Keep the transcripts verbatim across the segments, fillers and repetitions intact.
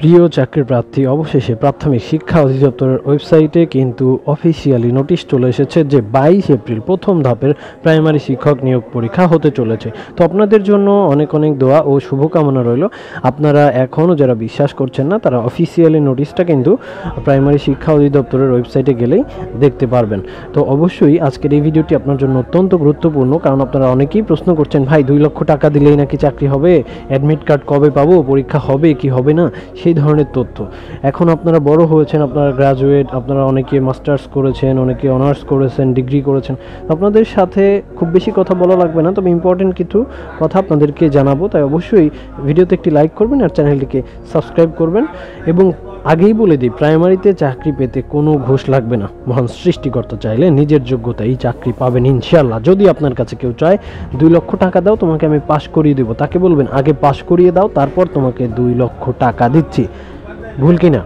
প্রিয় চাকরি প্রার্থী, অবশেষে প্রাথমিক শিক্ষা অধিদপ্তরের ওয়েবসাইটে কিন্তু অফিসিয়ালি নোটিশ চলে এসেছে যে বাইশ এপ্রিল প্রথম ধাপের প্রাইমারি শিক্ষক নিয়োগ পরীক্ষা হতে চলেছে। তো আপনাদের জন্য অনেক অনেক দোয়া ও শুভকামনা রইল। আপনারা এখনও যারা বিশ্বাস করছেন না তারা অফিসিয়ালি নোটিশটা কিন্তু প্রাইমারি শিক্ষা অধিদপ্তরের ওয়েবসাইটে গেলেই দেখতে পারবেন। তো অবশ্যই আজকের এই ভিডিওটি আপনার জন্য অত্যন্ত গুরুত্বপূর্ণ, কারণ আপনারা অনেকেই প্রশ্ন করছেন, ভাই দুই লক্ষ টাকা দিলেই নাকি চাকরি হবে, অ্যাডমিট কার্ড কবে পাবো, পরীক্ষা হবে কি হবে না, সেই ধরনের তথ্য। এখন আপনারা বড় হয়েছেন, আপনারা গ্রাজুয়েট, আপনারা অনেকে মাস্টার্স করেছেন, অনেকে অনার্স করেছেন, ডিগ্রি করেছেন। আপনাদের সাথে খুব বেশি কথা বলা লাগবে না, তবে ইম্পর্টেন্ট কিছু কথা আপনাদেরকে জানাবো। তাই অবশ্যই ভিডিওতে একটি লাইক করবেন আর চ্যানেলটিকে সাবস্ক্রাইব করবেন। এবং আগেই বলে দিই, প্রাইমারিতে চাকরি পেতে কোনো ঘুষ লাগবে না। মহান সৃষ্টিকর্তা চাইলে নিজের যোগ্যতা এই চাকরি পাবেন ইনশাআল্লাহ। যদি আপনার কাছে কেউ চায় দুই লক্ষ টাকা দাও, তোমাকে আমি পাশ করিয়ে দেবো, তাকে বলবেন আগে পাশ করিয়ে দাও, তারপর তোমাকে দুই লক্ষ টাকা দিচ্ছি। ভুল কিনা?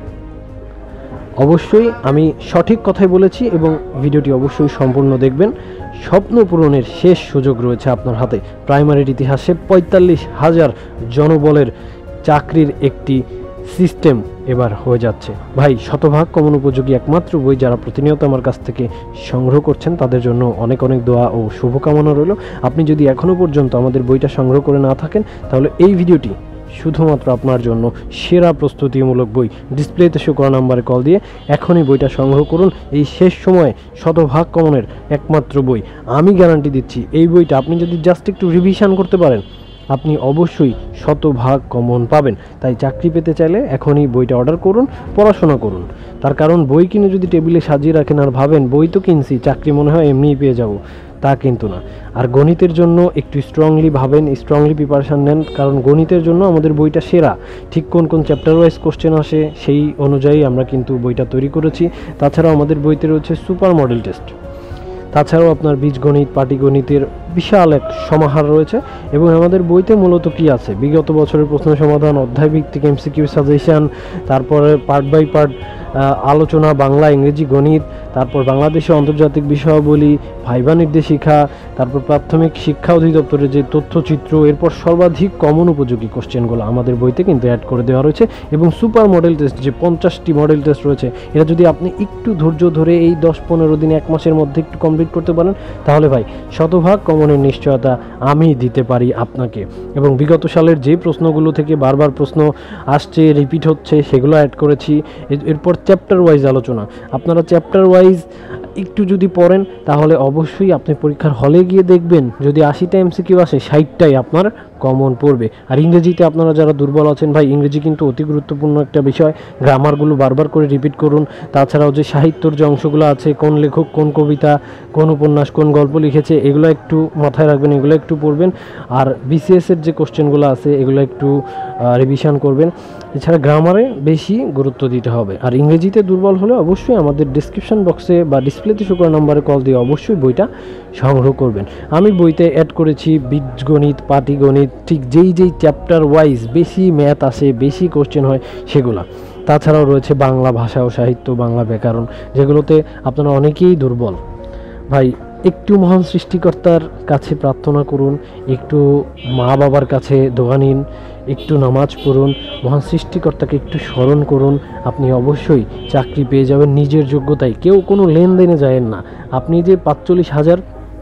অবশ্যই আমি সঠিক কথাই বলেছি এবং ভিডিওটি অবশ্যই সম্পূর্ণ দেখবেন। স্বপ্ন পূরণের শেষ সুযোগ রয়েছে আপনার হাতে। প্রাইমারির ইতিহাসে পঁয়তাল্লিশ হাজার জনবলের চাকরির একটি সিস্টেম এবার হয়ে যাচ্ছে। ভাই, শতভাগ কমন উপযোগী একমাত্র বই যারা প্রতিনিয়ত আমার কাছ থেকে সংগ্রহ করছেন তাদের জন্য অনেক অনেক দোয়া ও শুভকামনা রইল। আপনি যদি এখনও পর্যন্ত আমাদের বইটা সংগ্রহ করে না থাকেন তাহলে এই ভিডিওটি শুধুমাত্র আপনার জন্য সেরা প্রস্তুতিমূলক বই। ডিসপ্লেতে শো করা নাম্বারে কল দিয়ে এখনই বইটা সংগ্রহ করুন। এই শেষ সময়ে শতভাগ কমনের একমাত্র বই। আমি গ্যারান্টি দিচ্ছি, এই বইটা আপনি যদি জাস্ট একটু রিভিশন করতে পারেন আপনি অবশ্যই শতভাগ কমন পাবেন। তাই চাকরি পেতে চাইলে এখনই বইটা অর্ডার করুন, পড়াশোনা করুন। তার কারণ বই কিনে যদি টেবিলে সাজিয়ে রাখেন আর ভাবেন বই তো কিনছি, চাকরি মনে হয় এমনিই পেয়ে যাব, তা কিন্তু না। আর গণিতের জন্য একটু স্ট্রংলি ভাবেন, স্ট্রংলি প্রিপারেশান নেন, কারণ গণিতের জন্য আমাদের বইটা সেরা। ঠিক কোন কোন চ্যাপ্টার ওয়াইজ কোশ্চেন আসে সেই অনুযায়ী আমরা কিন্তু বইটা তৈরি করেছি। তাছাড়াও আমাদের বইতে রয়েছে সুপার মডেল টেস্ট, তাছাড়াও আপনার বীজগণিত, পাটিগণিতের বিশাল এক সমাহার রয়েছে। এবং আমাদের বইতে মূলত কি আছে, বিগত বছরের প্রশ্ন সমাধান, অধ্যায় ভিত্তিক এমসিকিউ সাজেশন, তারপরে পার্ট বাই পার্ট আলোচনা, বাংলা, ইংরেজি, গণিত, তারপর বাংলাদেশে আন্তর্জাতিক বিষয়াবলী, ভাইবা নির্দেশিকা, তারপর প্রাথমিক শিক্ষা অধিদপ্তরের যে তথ্যচিত্র, এরপর সর্বাধিক কমন উপযোগী কোশ্চেনগুলো আমাদের বইতে কিন্তু অ্যাড করে দেওয়া রয়েছে। এবং সুপার মডেল টেস্ট, যে পঞ্চাশটি মডেল টেস্ট রয়েছে, এটা যদি আপনি একটু ধৈর্য ধরে এই দশ পনেরো দিন, এক মাসের মধ্যে একটু কমপ্লিট করতে পারেন তাহলে ভাই শতভাগ কমনের নিশ্চয়তা আমি দিতে পারি আপনাকে। এবং বিগত সালের যে প্রশ্নগুলো থেকে বারবার প্রশ্ন আসছে, রিপিট হচ্ছে, সেগুলো অ্যাড করেছি। এরপর চ্যাপ্টার ওয়াইজ আলোচনা। আপনারা চ্যাপ্টার ওয়াইজ একটু যদি পড়েন তাহলে অবশ্যই আপনি পরীক্ষার হলে গিয়ে দেখবেন যদি আশিটা এমসিকিউ আসে ষাটটাই আপনার কমন পড়বে। আর ইংরেজিতে আপনারা যারা দুর্বল আছেন, ভাই ইংরেজি কিন্তু অতি গুরুত্বপূর্ণ একটা বিষয়। গ্রামারগুলো বারবার করে রিপিট করুন। তাছাড়াও যে সাহিত্যর যে অংশগুলো আছে, কোন লেখক কোন কবিতা, কোন উপন্যাস, কোন গল্প লিখেছে, এগুলো একটু মাথায় রাখবেন, এগুলো একটু পড়বেন। আর বিসিএসের যে কোশ্চেনগুলো আছে এগুলো একটু রিভিশন করবেন। এছাড়া গ্রামারে বেশি গুরুত্ব দিতে হবে। আর ইংরেজিতে দুর্বল হলে অবশ্যই আমাদের ডিসক্রিপশন বক্সে বা ডিসপ্লেতে শো করা নাম্বারে কল দিয়ে অবশ্যই বইটা সংগ্রহ করবেন। আমি বইতে অ্যাড করেছি বীজগণিত, পাটিগণিত, ঠিক যেই যেই চ্যাপ্টার ওয়াইজ বেশি ম্যাথ আসে, বেশি কোশ্চেন হয় সেগুলা। তাছাড়াও রয়েছে বাংলা ভাষা ও সাহিত্য, বাংলা ব্যাকরণ, যেগুলোতে আপনারা অনেকেই দুর্বল। ভাই একটু মহান সৃষ্টিকর্তার কাছে প্রার্থনা করুন, একটু মা বাবার কাছে দোয়া নিন, একটু নামাজ পড়ুন, মহান সৃষ্টিকর্তাকে একটু স্মরণ করুন। আপনি অবশ্যই চাকরি পেয়ে যাবেন নিজের যোগ্যতায়। কেউ কোনো লেনদেনে যায়েন না। আপনি যে পাঁচচল্লিশ হাজার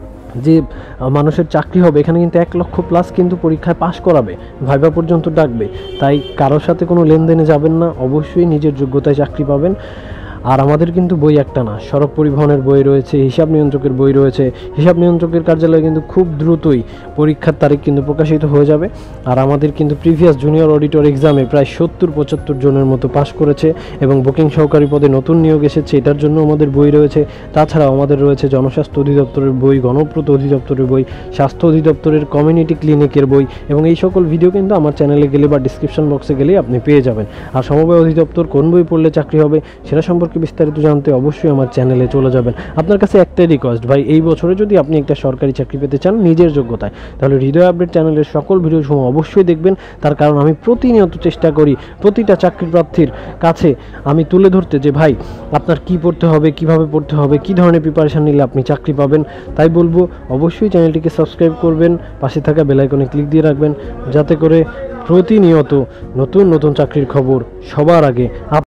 যে মানুষের চাকরি হবে, এখানে কিন্তু এক লক্ষ প্লাস কিন্তু পরীক্ষায় পাশ করাবে, ভাইবা পর্যন্ত ডাকবে। তাই কারোর সাথে কোনো লেনদেনে যাবেন না, অবশ্যই নিজের যোগ্যতায় চাকরি পাবেন। আর আমাদের কিন্তু বই একটা না, সড়ক পরিবহনের বই রয়েছে, হিসাব নিয়ন্ত্রকের বই রয়েছে। হিসাব নিয়ন্ত্রকের কার্যালয়ে কিন্তু খুব দ্রুতই পরীক্ষার তারিখ কিন্তু প্রকাশিত হয়ে যাবে। আর আমাদের কিন্তু প্রিভিয়াস জুনিয়র অডিটর এক্সামে প্রায় সত্তর পঁচাত্তর জনের মতো পাশ করেছে এবং বুকিং সহকারী পদে নতুন নিয়োগ এসেছে, এটার জন্য আমাদের বই রয়েছে। তাছাড়াও আমাদের রয়েছে জনস্বাস্থ্য অধিদপ্তরের বই, গণপ্রত অধিদপ্তরের বই, স্বাস্থ্য অধিদপ্তরের কমিউনিটি ক্লিনিকের বই। এবং এই সকল ভিডিও কিন্তু আমার চ্যানেলে গেলে বা ডিসক্রিপশন বক্সে গেলেই আপনি পেয়ে যাবেন। আর সমবায় অধিদপ্তর কোন বই পড়লে চাকরি হবে সেটা সম্পর্কে সম্পর্কে বিস্তারিত জানতে অবশ্যই আমার চ্যানেলে চলে যাবেন। আপনার কাছে একটাই রিকোয়েস্ট ভাই, এই বছরে যদি আপনি একটা সরকারি চাকরি পেতে চান নিজের যোগ্যতায়, তাহলে হৃদয় আপডেট চ্যানেলের সকল ভিডিও সময় অবশ্যই দেখবেন। তার কারণ আমি প্রতিনিয়ত চেষ্টা করি প্রতিটা চাকরি প্রার্থীর কাছে আমি তুলে ধরতে যে ভাই আপনার কি পড়তে হবে, কিভাবে পড়তে হবে, কি ধরনের প্রিপারেশন নিলে আপনি চাকরি পাবেন। তাই বলবো অবশ্যই চ্যানেলটিকে সাবস্ক্রাইব করবেন, পাশে থাকা বেল আইকনে ক্লিক দিয়ে রাখবেন, যাতে করে প্রতিনিয়ত নতুন নতুন চাকরির খবর সবার আগে